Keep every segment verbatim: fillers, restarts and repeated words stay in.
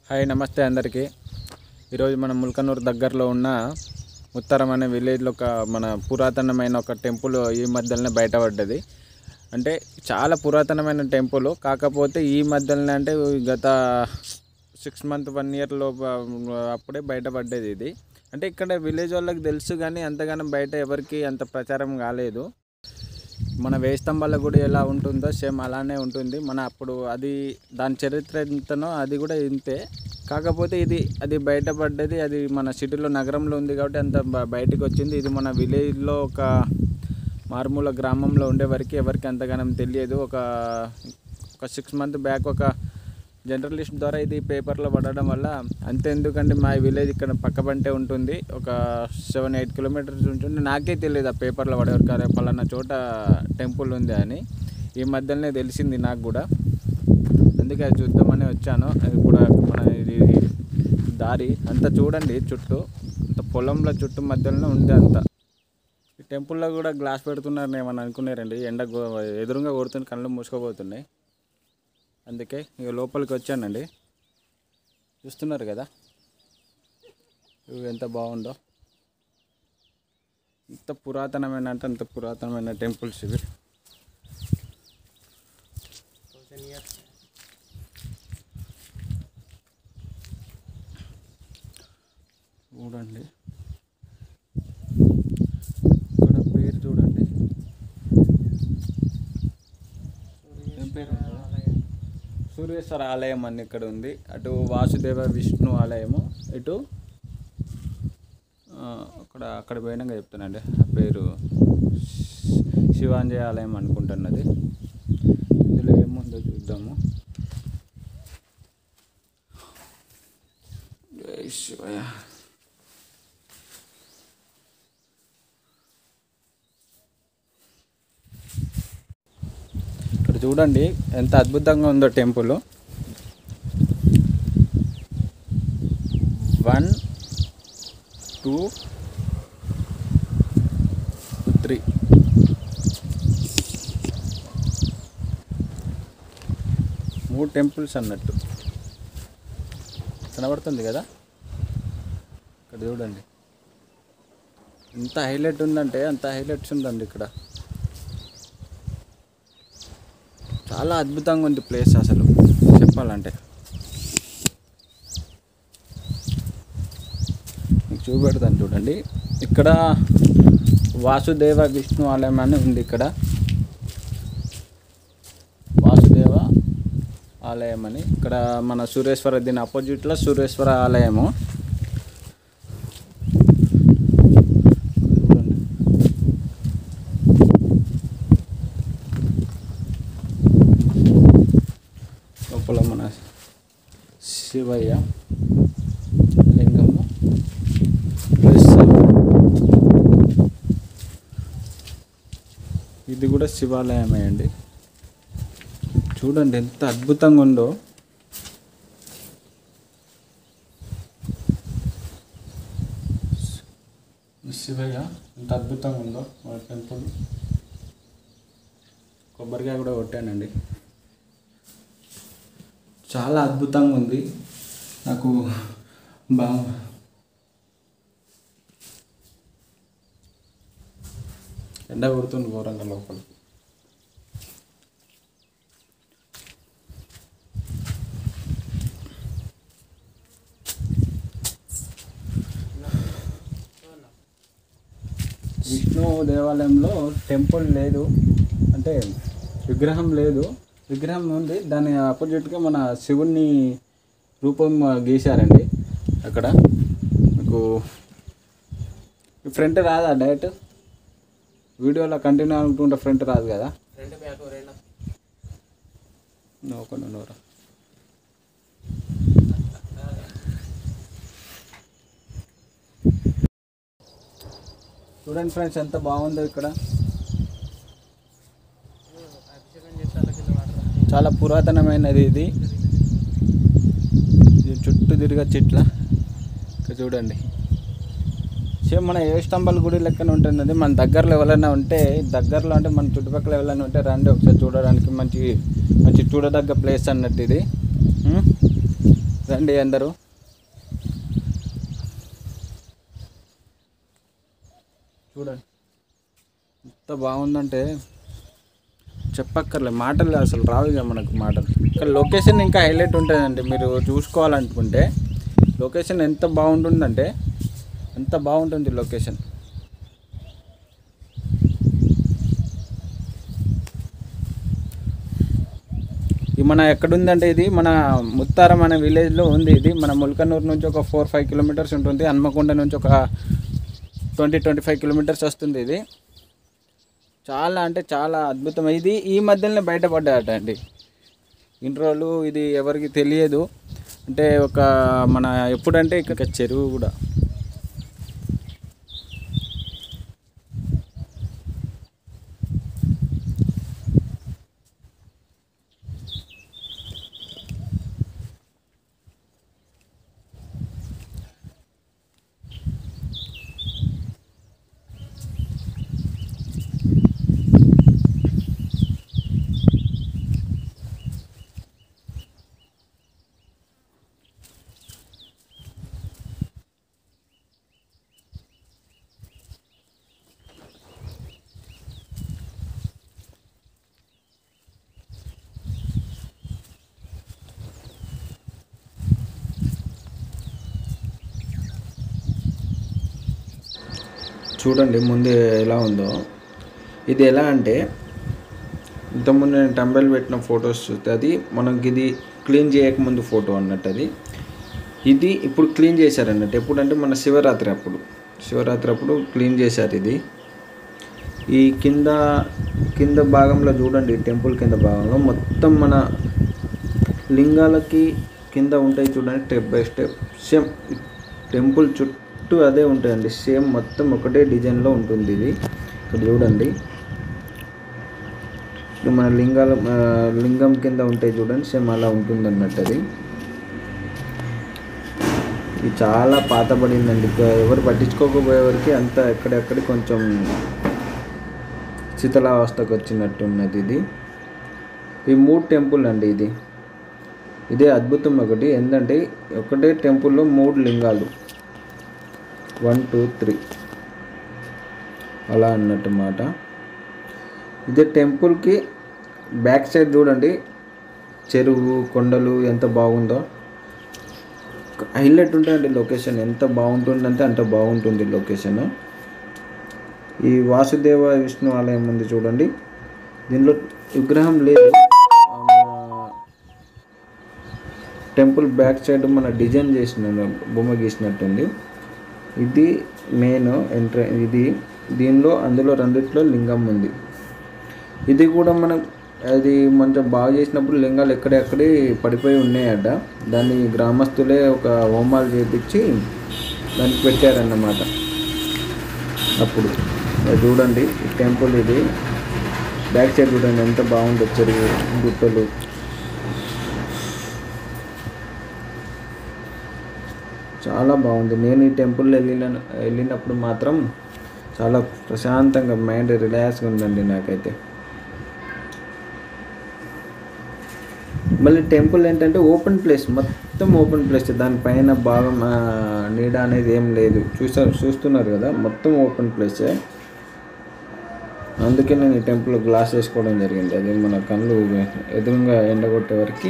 Hi నమస్తే అందరికీ. ఈరోజు మన ముల్కనూరు దగ్గరలో ఉన్న ఉత్తరం అనే విలేజ్లో ఒక మన పురాతనమైన ఒక టెంపుల్ ఈ మధ్యలోనే బయటపడ్డది. అంటే చాలా పురాతనమైన టెంపుల్, కాకపోతే ఈ మధ్యలోనే అంటే గత సిక్స్ మంత్ వన్ ఇయర్లో అప్పుడే బయటపడ్డది ఇది. అంటే ఇక్కడ విలేజ్ వాళ్ళకి తెలుసు కానీ అంతగానో బయట ఎవరికి అంత ప్రచారం కాలేదు. మన వేయి స్తంభాల గుడి ఎలా ఉంటుందో సేమ్ అలానే ఉంటుంది. మన అప్పుడు అది దాని చరిత్ర ఎంతనో అది కూడా ఇంతే. కాకపోతే ఇది అది బయటపడ్డది అది మన సిటీలో నగరంలో ఉంది కాబట్టి అంత బయటకు వచ్చింది. ఇది మన విలేజ్లో ఒక మారుమూల గ్రామంలో ఉండేవరకు ఎవరికి అంతగానం తెలియదు. ఒక ఒక సిక్స్ మంత్ బ్యాక్ ఒక జర్నలిస్ట్ ద్వారా ఇది పేపర్లో పడడం వల్ల అంతే. ఎందుకంటే మా విలేజ్ ఇక్కడ పక్కబంటే ఉంటుంది, ఒక సెవెన్ ఎయిట్ కిలోమీటర్స్ ఉంటుంది. నాకే తెలియదు ఆ పేపర్లో పడేవారు కానీ పలానా చోట టెంపుల్ ఉంది అని. ఈ మధ్యలోనే తెలిసింది నాకు కూడా, అందుకే అది చూద్దామని వచ్చాను. ఇప్పుడు మన ఇది దారి అంతా చూడండి, చుట్టూ అంత పొలంలో చుట్టూ మధ్యలోనే ఉంది అంతా. ఈ టెంపుల్లో కూడా గ్లాస్ పెడుతున్నారని ఏమన్నా అనుకున్నారండి. ఎండ ఎదురుగా కొడుతుంది, కళ్ళు మూసుకోబోతున్నాయి. అందుకే ఇక లోపలికి వచ్చానండి. చూస్తున్నారు కదా ఇవి ఎంత బాగుందో. ఇంత పురాతనమైన అంటే అంత పురాతనమైన టెంపుల్స్ ఇవి. చూడండి ఇక్కడ పేరు చూడండి, ఏం పేరు? సూర్యేశ్వర ఆలయం అని ఇక్కడ ఉంది. అటు వాసుదేవ విష్ణు ఆలయము, ఇటు అక్కడ అక్కడ పోయినాక చెప్తానండి ఆ పేరు. శివాంజయ ఆలయం అనుకుంటున్నది. ఇందులో ఏముందో చూద్దాము. జై శివయ్య. ఇక్కడ చూడండి ఎంత అద్భుతంగా ఉందో టెంపుల్. వన్ టూ త్రీ మూడు టెంపుల్స్ అన్నట్టు కనబడుతుంది కదా. ఇక్కడ చూడండి ఎంత హైలైట్ ఉందంటే అంత హైలైట్స్ ఉందండి ఇక్కడ. చాలా అద్భుతంగా ఉంది ప్లేస్ అసలు చెప్పాలంటే. మీకు చూపెడతాను చూడండి. ఇక్కడ వాసుదేవ విష్ణు ఆలయం అని ఉంది. ఇక్కడ వాసుదేవ ఆలయం అని ఇక్కడ మన సూర్యేశ్వర దీని ఆపోజిట్లో సూర్యేశ్వర ఆలయము. లోపల మన శివయ్య లింగము ప్లస్ ఇది కూడా శివాలయమే అండి. చూడండి ఎంత అద్భుతంగా ఉందో. శివయ్య ఎంత అద్భుతంగా ఉందో మన టెంపుల్. కొబ్బరికాయ కూడా కొట్టానండి. చాలా అద్భుతంగా ఉంది. నాకు బాగా ఎండ కొడుతుంది ఘోరంగా లోపల. విష్ణు దేవాలయంలో టెంపుల్ లేదు, అంటే విగ్రహం లేదు. విగ్రహం ఉంది, దాని ఆపోజిట్గా మన శివుని రూపం గీశారండి అక్కడ. మీకు ఫ్రంట్ రాదా డైరెక్ట్ వీడియోలో కంటిన్యూ అనుకుంటే ఫ్రంట్ రాదు కదా. నోకుండా నోరా చూడండి ఫ్రెండ్స్ ఎంత బాగుందో ఇక్కడ. చాలా పురాతనమైనది ఇది. ఇది చుట్టూ తిరిగే చెట్ల. ఇక్కడ చూడండి సేమ్ మన ఏ స్తంభాల గుడి లెక్కన ఉంటుంది. మన దగ్గరలో ఎవరైనా ఉంటే దగ్గరలో అంటే మన చుట్టుపక్కల ఎవరైనా ఉంటే రండి ఒకసారి చూడడానికి. మంచి మంచి చూడదగ్గ ప్లేస్ అన్నట్టు ఇది. రండి అందరూ. చూడండి ఎంత బాగుందంటే చెప్పక్కర్లే, మాటలు అసలు రావు ఇక మనకు మాటలు. ఇక్కడ లొకేషన్ ఇంకా హైలైట్ ఉంటుందండి, మీరు చూసుకోవాలనుకుంటే లొకేషన్ ఎంత బాగుంటుందంటే ఎంత బాగుంటుంది లొకేషన్. ఇది మన ఎక్కడుందంటే ఇది మన ముత్తారం అనే విలేజ్లో ఉంది. ఇది మన ముల్కనూరు నుంచి ఒక ఫోర్ ఫైవ్ కిలోమీటర్స్ ఉంటుంది. హన్మకొండ నుంచి ఒక ట్వంటీ ట్వంటీ ఫైవ్ కిలోమీటర్స్ వస్తుంది. ఇది చాలా అంటే చాలా అద్భుతం. ఇది ఈ మధ్యలోనే బయటపడ్డాయట అండి. ఇన్ని రోజులు ఇది ఎవరికి తెలియదు. అంటే ఒక మన ఎప్పుడంటే ఇక్కడ చెరువు కూడా చూడండి ముందు ఎలా ఉందో. ఇది ఎలా అంటే ఇంతకుముందు నేను టంబెల్ పెట్టిన ఫొటోస్ చూస్తే అది మనకి ఇది క్లీన్ చేయకముందు ఫోటో అన్నట్టు. అది ఇది ఇప్పుడు క్లీన్ చేశారు అన్నట్టు. ఎప్పుడంటే మన శివరాత్రి అప్పుడు శివరాత్రి అప్పుడు క్లీన్ చేశారు. ఇది ఈ కింద కింద భాగంలో చూడండి, టెంపుల్ కింద భాగంలో మొత్తం మన లింగాలకి కింద ఉంటాయి చూడండి, step by step same temple చుట్టూ అదే ఉంటుందండి. సేమ్ మొత్తం ఒకటే డిజైన్లో ఉంటుంది. ఇది ఇక్కడ చూడండి, మన లింగాల లింగం కింద ఉంటాయి చూడండి, సేమ్ అలా ఉంటుంది అన్నట్టు. అది ఇది చాలా పాతబడిందండి. ఎవరు పట్టించుకోకపోయేవారికి అంతా ఎక్కడెక్కడ కొంచెం శిథిలావస్థకు వచ్చినట్టున్నది. ఇది ఈ మూడు టెంపుల్ అండి. ఇది ఇదే అద్భుతం ఒకటి ఏంటంటే ఒకటే టెంపుల్లో మూడు లింగాలు, వన్ టూ త్రీ అలా అన్నట్టు మాట. ఇదే టెంపుల్కి బ్యాక్ సైడ్ చూడండి, చెరువు కొండలు ఎంత బాగుందో. హైలైట్ ఉంటుందండి లొకేషన్. ఎంత బాగుంటుందంటే అంత బాగుంటుంది లొకేషన్. ఈ వాసుదేవ విష్ణు ఆలయం ఉంది చూడండి, దీనిలో విగ్రహం లేదు. టెంపుల్ బ్యాక్ సైడ్ మన డిజైన్ చేసిన బొమ్మ గీసినట్టుంది. ఇది మెయిన్ ఎంట్రీ. ఇది దీనిలో అందులో రెండిట్లో లింగం ఉంది. ఇది కూడా మనం అది కొంచెం బాగా చేసినప్పుడు లింగాలు ఎక్కడెక్కడే పడిపోయి ఉన్నాయట. దాన్ని గ్రామస్తులే ఒక హోమాలు చేపించి దానికి పెట్టారన్నమాట. అప్పుడు చూడండి ఈ టెంపుల్, ఇది బ్యాక్ సైడ్ చూడండి ఎంత బాగుంది, చెరువు గుట్టలు. చాలా బాగుంది. నేను ఈ టెంపుల్ వెళ్ళిన వెళ్ళినప్పుడు మాత్రం చాలా ప్రశాంతంగా మైండ్ రిలాక్స్గా ఉందండి నాకైతే. మళ్ళీ టెంపుల్ ఏంటంటే ఓపెన్ ప్లేస్, మొత్తం ఓపెన్ ప్లేస్. దానిపైన భాగం నీడ అనేది ఏం లేదు. చూసా చూస్తున్నారు కదా, మొత్తం ఓపెన్ ప్లేసే. అందుకే నేను ఈ టెంపుల్ గ్లాస్ వేసుకోవడం జరిగింది. అది మన కళ్ళు ఎదురుగా ఎండగొట్టే వరకు.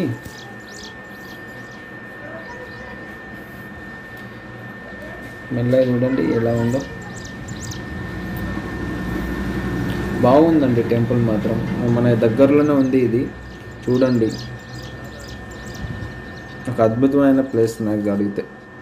మెల్లగా చూడండి ఎలా ఉందో, బాగుందండి టెంపుల్ మాత్రం. మన దగ్గరలోనే ఉంది ఇది. చూడండి ఒక అద్భుతమైన ప్లేస్ నాకు అడిగితే.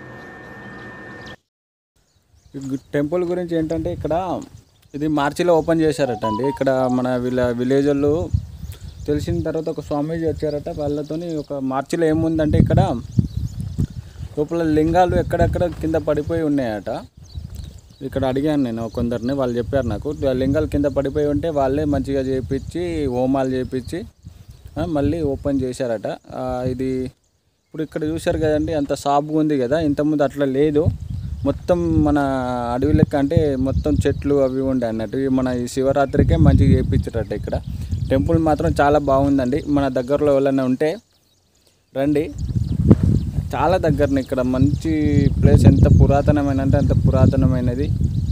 టెంపుల్ గురించి ఏంటంటే ఇక్కడ ఇది మార్చిలో ఓపెన్ చేశారట అండి. ఇక్కడ మన వీళ్ళ విలేజ్ వాళ్ళు తెలిసిన తర్వాత ఒక స్వామీజీ వచ్చారట. వాళ్ళతోని ఒక మార్చిలో ఏముందంటే ఇక్కడ లోపల లింగాలు ఎక్కడెక్కడ కింద పడిపోయి ఉన్నాయట. ఇక్కడ అడిగాను నేను కొందరిని, వాళ్ళు చెప్పారు నాకు లింగాలు కింద పడిపోయి ఉంటే వాళ్ళే మంచిగా చేయించి హోమాలు చేయించి మళ్ళీ ఓపెన్ చేశారట. ఇది ఇప్పుడు ఇక్కడ చూశారు కదండి, అంత సాఫ్గా ఉంది కదా. ఇంతకుముందు అట్లా లేదు, మొత్తం మన అడవి లెక్క, అంటే మొత్తం చెట్లు అవి ఉండే అన్నట్టు. మన ఈ శివరాత్రికే మంచిగా చేయించారట. ఇక్కడ టెంపుల్ మాత్రం చాలా బాగుందండి. మన దగ్గరలో ఎవరైనా ఉంటే రండి. చాలా దగ్గరనే. ఇక్కడ మంచి ప్లేస్, ఎంత పురాతనమైన అంటే అంత పురాతనమైనది.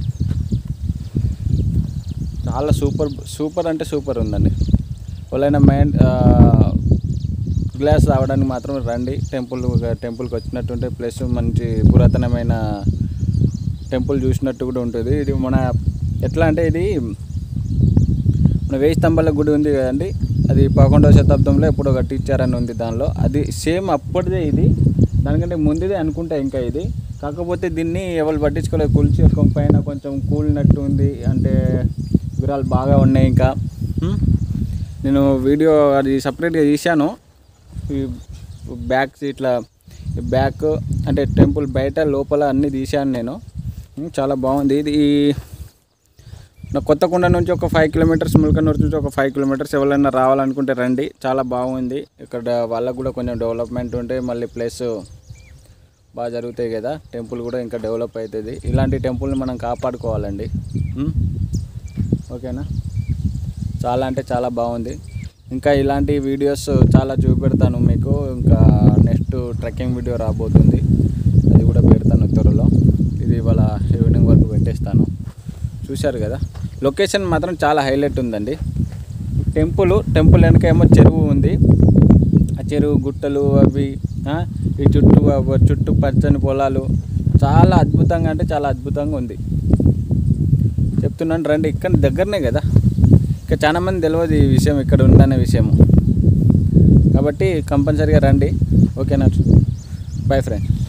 చాలా సూపర్ సూపర్ అంటే సూపర్ ఉందండి. ఎవరైనా మైండ్ గ్లాస్ రావడానికి మాత్రం రండి. టెంపుల్ టెంపుల్కి వచ్చినట్టుంటే ప్లస్ మంచి పురాతనమైన టెంపుల్ చూసినట్టు కూడా ఉంటుంది. ఇది మన ఎట్లా అంటే ఇది మన వేయి స్తంభాల గుడి ఉంది కదండి, అది పదకొండవ శతాబ్దంలో ఎప్పుడో కట్టించారని ఉంది దానిలో. అది సేమ్ అప్పటిదే, ఇది దానికంటే ముందుదే అనుకుంటా ఇంకా ఇది. కాకపోతే దీన్ని ఎవరు పట్టించుకోలేదు, కూల్చి ఒక పైన కొంచెం కూలినట్టు ఉంది. అంటే వివరాలు బాగా ఉన్నాయి. ఇంకా నేను వీడియో అది సపరేట్గా తీశాను. ఈ బ్యాక్ ఇట్లా బ్యాక్ అంటే టెంపుల్ బయట లోపల అన్నీ తీశాను నేను. చాలా బాగుంది ఇది. నా కొత్తకొండ నుంచి ఒక ఫైవ్ కిలోమీటర్స్, ముల్కనూరు నుంచి ఒక ఫైవ్ కిలోమీటర్స్. ఎవరైనా రావాలనుకుంటే రండి, చాలా బాగుంది. ఇక్కడ వాళ్ళకు కూడా కొంచెం డెవలప్మెంట్ ఉంటే మళ్ళీ ప్లేస్ బాగా జరుగుతాయి కదా, టెంపుల్ కూడా ఇంకా డెవలప్ అవుతుంది. ఇలాంటి టెంపుల్ని మనం కాపాడుకోవాలండి. ఓకేనా, చాలా అంటే చాలా బాగుంది. ఇంకా ఇలాంటి వీడియోస్ చాలా చూపెడతాను మీకు. ఇంకా నెక్స్ట్ ట్రెక్కింగ్ వీడియో రాబోతుంది, అది కూడా పెడతాను త్వరలో. ఇది ఇవాళ ఈవినింగ్ వరకు పెట్టేస్తాను. చూశారు కదా, లొకేషన్ మాత్రం చాలా హైలైట్ ఉందండి. టెంపుల్ టెంపుల్ వెనక ఏమో చెరువు ఉంది. ఆ చెరువు, గుట్టలు అవి, ఈ చుట్టూ చుట్టూ పచ్చని పొలాలు, చాలా అద్భుతంగా అంటే చాలా అద్భుతంగా ఉంది. చెప్తున్నాను రండి, ఇక్కడ దగ్గరనే కదా. ఇంకా చాలామంది తెలియదు ఈ విషయం ఇక్కడ ఉందనే విషయము. కాబట్టి కంపల్సరీగా రండి. ఓకేనా, బై ఫ్రెండ్.